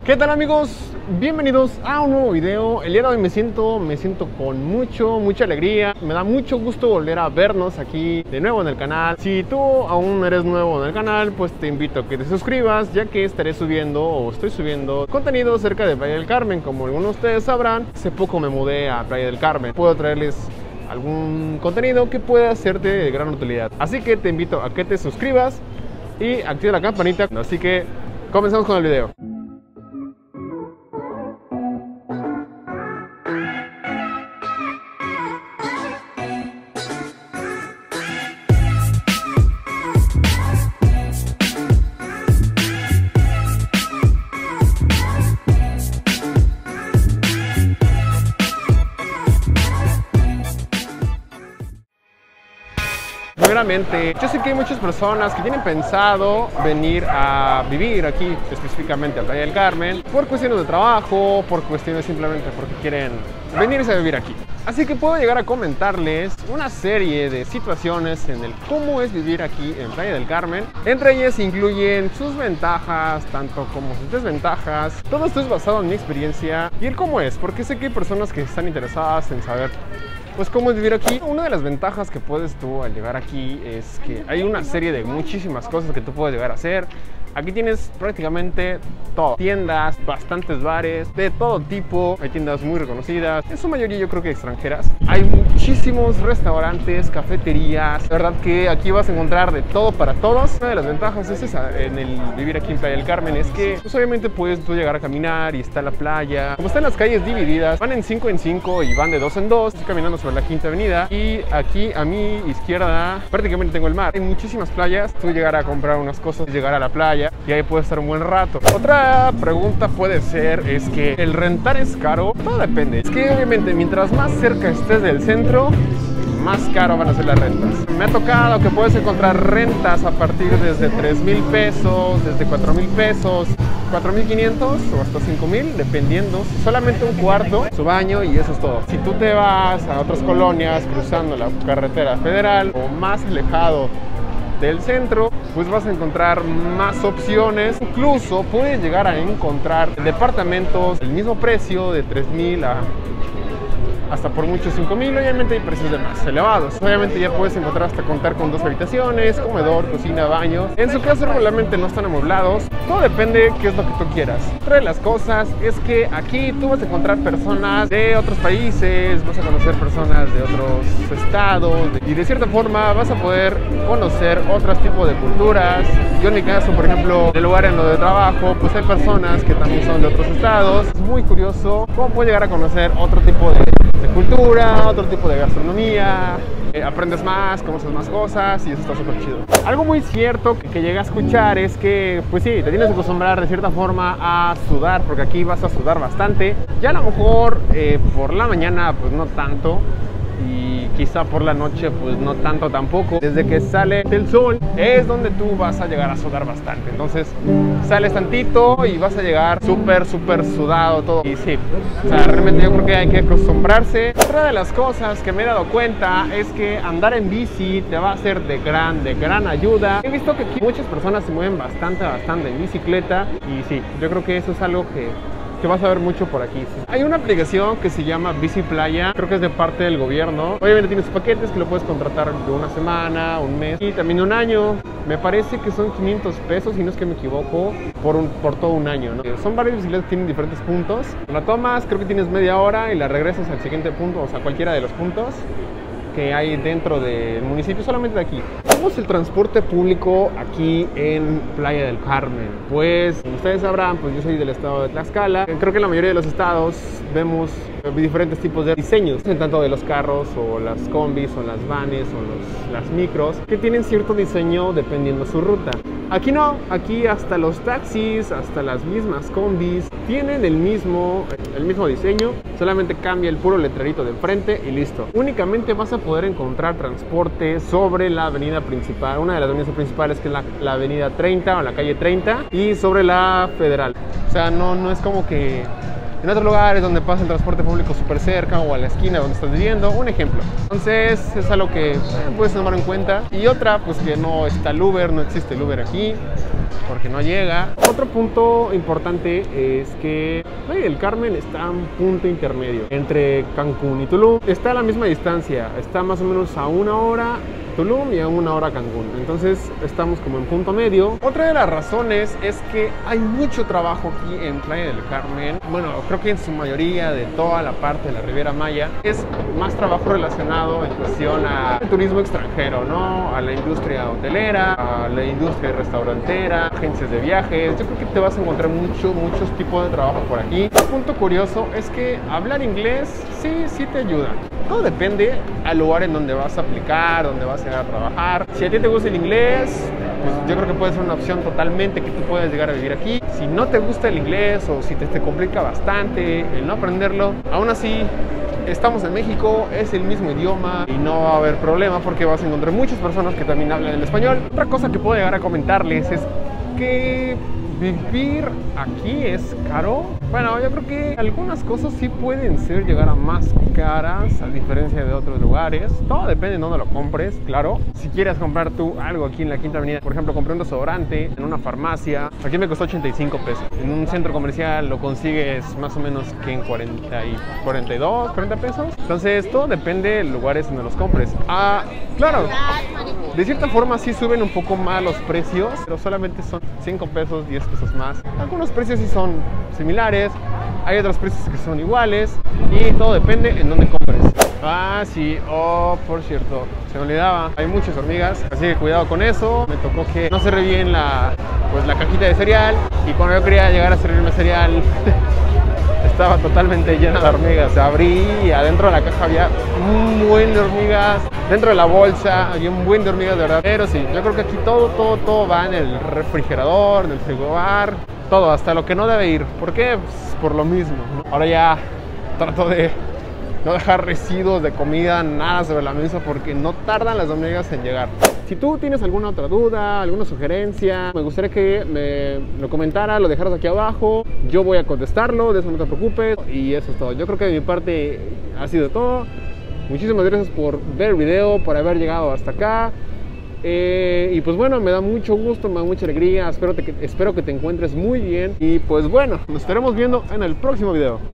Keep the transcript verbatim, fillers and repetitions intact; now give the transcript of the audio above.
¿Qué tal, amigos? Bienvenidos a un nuevo video. El día de hoy me siento, me siento con mucho, mucha alegría. Me da mucho gusto volver a vernos aquí de nuevo en el canal. Si tú aún eres nuevo en el canal, pues te invito a que te suscribas, ya que estaré subiendo o estoy subiendo contenido acerca de Playa del Carmen. Como algunos de ustedes sabrán, hace poco me mudé a Playa del Carmen. Puedo traerles algún contenido que pueda serte de gran utilidad. Así que te invito a que te suscribas y activa la campanita. Así que comenzamos con el video. Primeramente, yo sé que hay muchas personas que tienen pensado venir a vivir aquí, específicamente a Playa del Carmen, por cuestiones de trabajo, por cuestiones simplemente porque quieren venirse a vivir aquí. Así que puedo llegar a comentarles una serie de situaciones en el cómo es vivir aquí en Playa del Carmen. Entre ellas incluyen sus ventajas, tanto como sus desventajas. Todo esto es basado en mi experiencia y el cómo es, porque sé que hay personas que están interesadas en saber pues cómo es vivir aquí. Una de las ventajas que puedes tú al llegar aquí es que hay una serie de muchísimas cosas que tú puedes llegar a hacer. Aquí tienes prácticamente todo, tiendas, bastantes bares, de todo tipo. Hay tiendas muy reconocidas, en su mayoría yo creo que extranjeras. Hay muchísimos restaurantes, cafeterías. La verdad que aquí vas a encontrar de todo para todos. Una de las ventajas es esa, en el vivir aquí en Playa del Carmen, es que pues obviamente puedes tú llegar a caminar y está la playa. Como están las calles divididas, van en cinco en cinco y van de dos en dos. Estoy caminando sobre la Quinta Avenida y aquí a mi izquierda prácticamente tengo el mar. Hay muchísimas playas, tú llegar a comprar unas cosas, llegar a la playa y ahí puedes estar un buen rato. Otra pregunta puede ser, es que el rentar es caro. Todo depende, es que obviamente mientras más cerca estés del centro, más caro van a ser las rentas. Me ha tocado que puedes encontrar rentas a partir desde tres mil pesos, desde cuatro mil pesos, cuatro mil quinientos o hasta cinco mil, dependiendo. Solamente un cuarto, su baño y eso es todo. Si tú te vas a otras colonias cruzando la carretera federal o más alejado del centro, pues vas a encontrar más opciones. Incluso puedes llegar a encontrar departamentos del mismo precio, de tres mil a hasta por mucho cinco mil. Obviamente hay precios de más elevados. Obviamente ya puedes encontrar hasta contar con dos habitaciones, comedor, cocina, baño. En su caso regularmente no están amoblados. Todo depende qué es lo que tú quieras. Otra de las cosas es que aquí tú vas a encontrar personas de otros países, vas a conocer personas de otros estados y de cierta forma vas a poder conocer otros tipos de culturas. Yo en mi caso, por ejemplo, en el lugar en donde trabajo, pues hay personas que también son de otros estados. Es muy curioso cómo puedo llegar a conocer otro tipo de de cultura, otro tipo de gastronomía. Eh, aprendes más, conoces más cosas y eso está súper chido. Algo muy cierto que, que llegué a escuchar es que, pues sí, te tienes que acostumbrar de cierta forma a sudar, porque aquí vas a sudar bastante. Ya a lo mejor eh, por la mañana pues no tanto, y quizá por la noche pues no tanto tampoco. Desde que sale el sol es donde tú vas a llegar a sudar bastante. Entonces sales tantito y vas a llegar súper súper sudado todo. Y sí, o sea, realmente yo creo que hay que acostumbrarse. Otra de las cosas que me he dado cuenta es que andar en bici te va a ser de gran, de gran ayuda. He visto que aquí muchas personas se mueven bastante, bastante en bicicleta. Y sí, yo creo que eso es algo que que vas a ver mucho por aquí. Hay una aplicación que se llama Bici Playa, creo que es de parte del gobierno. Obviamente tienes paquetes que lo puedes contratar de una semana, un mes y también un año. Me parece que son quinientos pesos, si no es que me equivoco, por, un, por todo un año, ¿no? Son varias bicicletas que tienen diferentes puntos. La tomas, creo que tienes media hora y la regresas al siguiente punto, o sea, cualquiera de los puntos que hay dentro del municipio, solamente de aquí. ¿Cómo es el transporte público aquí en Playa del Carmen? Pues, como ustedes sabrán, pues yo soy del estado de Tlaxcala. Creo que en la mayoría de los estados vemos diferentes tipos de diseños, tanto de los carros o las combis o las vanes o los, las micros, que tienen cierto diseño dependiendo su ruta. Aquí no, aquí hasta los taxis, hasta las mismas combis tienen el mismo, el mismo diseño, solamente cambia el puro letrerito de enfrente y listo. Únicamente vas a poder encontrar transporte sobre la avenida principal, una de las avenidas principales, que es la, la avenida treinta o la calle treinta, y sobre la Federal. O sea, no, no es como que en otros lugares donde pasa el transporte público súper cerca o a la esquina donde estás viviendo, un ejemplo. Entonces es algo que eh, puedes tomar en cuenta. Y otra, pues que no está el Uber, no existe el Uber aquí, porque no llega. Otro punto importante es que Playa del Carmen está a un punto intermedio entre Cancún y Tulum. Está a la misma distancia, está más o menos a una hora Tulum y a una hora Cancún. Entonces estamos como en punto medio. Otra de las razones es que hay mucho trabajo aquí en Playa del Carmen. Bueno, creo que en su mayoría de toda la parte de la Riviera Maya es más trabajo relacionado en cuestión al turismo extranjero, ¿no? A la industria hotelera, a la industria restaurantera, agencias de viajes. Yo creo que te vas a encontrar mucho, muchos tipos de trabajo por aquí. Un punto curioso es que hablar inglés sí, sí te ayuda. Todo depende al lugar en donde vas a aplicar, donde vas a ir a trabajar. Si a ti te gusta el inglés, pues yo creo que puede ser una opción totalmente que tú puedes llegar a vivir aquí. Si no te gusta el inglés o si te, te complica bastante el no aprenderlo, aún así estamos en México, es el mismo idioma y no va a haber problema porque vas a encontrar muchas personas que también hablan el español. Otra cosa que puedo llegar a comentarles es que vivir aquí es caro. Bueno, yo creo que algunas cosas sí pueden ser llegar a más caras a diferencia de otros lugares. Todo depende de dónde lo compres, claro. Si quieres comprar tú algo aquí en la Quinta Avenida, por ejemplo, compré un desodorante en una farmacia, aquí me costó ochenta y cinco pesos. En un centro comercial lo consigues más o menos que en cuarenta y cuarenta y dos, cuarenta pesos. Entonces todo depende de lugares donde los compres. Ah, claro, de cierta forma sí suben un poco más los precios, pero solamente son cinco pesos, diez pesos más. Algunos precios sí son similares, hay otros precios que son iguales y todo depende en dónde compres. Ah, sí, oh, por cierto, se me olvidaba, hay muchas hormigas, así que cuidado con eso. Me tocó que no cerré bien la, pues, la cajita de cereal y cuando yo quería llegar a servirme cereal estaba totalmente llena de hormigas. Abrí y adentro de la caja había un buen de hormigas. Dentro de la bolsa había un buen de hormigas, de verdad. Pero sí, yo creo que aquí todo, todo, todo va en el refrigerador, en el frigobar. Todo, hasta lo que no debe ir. ¿Por qué? Pues por lo mismo, ¿no? Ahora ya trato de no dejar residuos de comida, nada sobre la mesa, porque no tardan las hormigas en llegar. Si tú tienes alguna otra duda, alguna sugerencia, me gustaría que me lo comentaras, lo dejaras aquí abajo. Yo voy a contestarlo, de eso no te preocupes. Y eso es todo. Yo creo que de mi parte ha sido todo. Muchísimas gracias por ver el video, por haber llegado hasta acá. Eh, y pues bueno, me da mucho gusto, me da mucha alegría. Espero, te, espero que te encuentres muy bien. Y pues bueno, nos estaremos viendo en el próximo video.